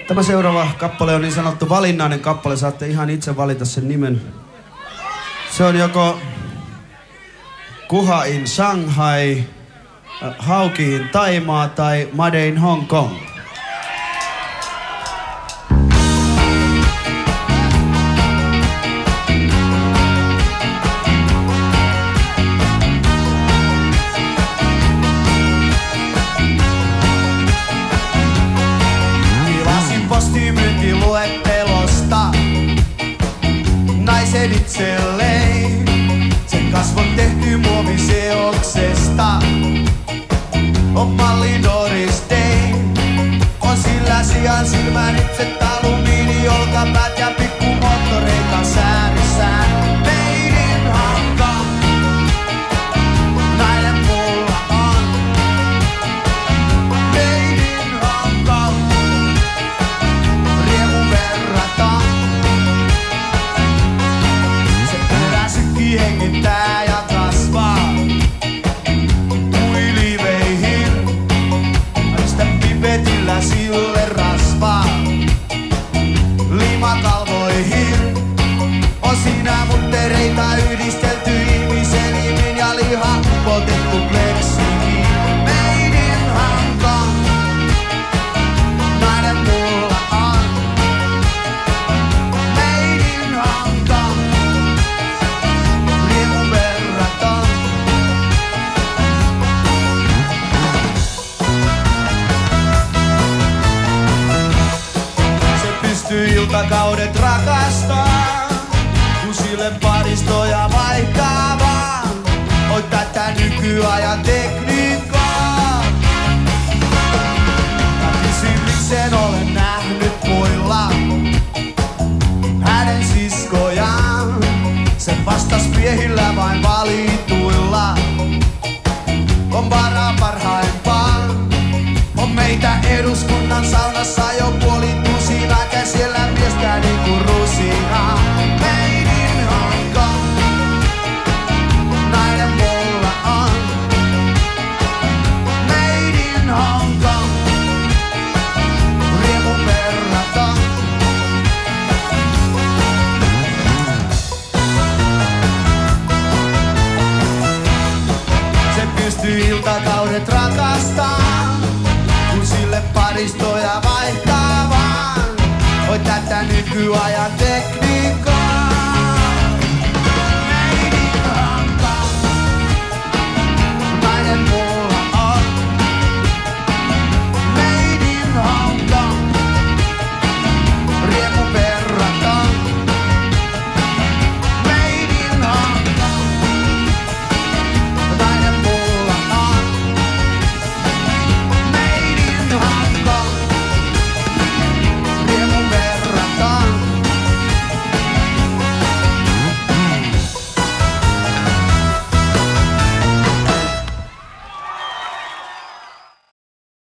Tämä seuraava kappale on niin sanottu valinnainen kappale. Saatte ihan itse valita sen nimen. Se on joko Kuha in Shanghai, Hauki in Taimaa tai Made in Hong Kong. Postimyyntiluettelosta naisen itselleen. Sen kasvot tehty muoviseoksesta. On malli Doris Day. On sillä sian silmänipset, alumiini, olkapäät ja pikkumoottoreita säärissään. Made in Hong Kong. Nainen mulla on. Made in Hong Kong. Riemun verraton. Se peräsykki hengittää ja kasvaa. Kuiliveihin. Aista pipetillä sille rasvaa. Limakalvoihin. On siinä muttereita yhdistelty ihmisen imin ja liha upotettu pleksiin. Made in Hong Kong. Nainen mulla on. Made in Hong Kong. Riemun verraton. Se pystyy iltakaudet rakastaa, kun sille paristoja vaihtaa vaan. Oi tätä nykyajan tekniikkaa. Sen olen nähnyt muilla hänen siskojaan. Se vastas miehillä vain valituilla. On varaa parhaimpaan. On meitä eduskunnan saunassa jo puoli tusinaa. Käsiellä miestä niinku rusinaa. Made in Hong Kong. Nainen mulla on. Made in Hong Kong. Riemun verraton. Se pystyy iltakaudet rakastaa, kun sille paristoja vaihtaa vaan. Oi tätä nykyajan tekniikkaa.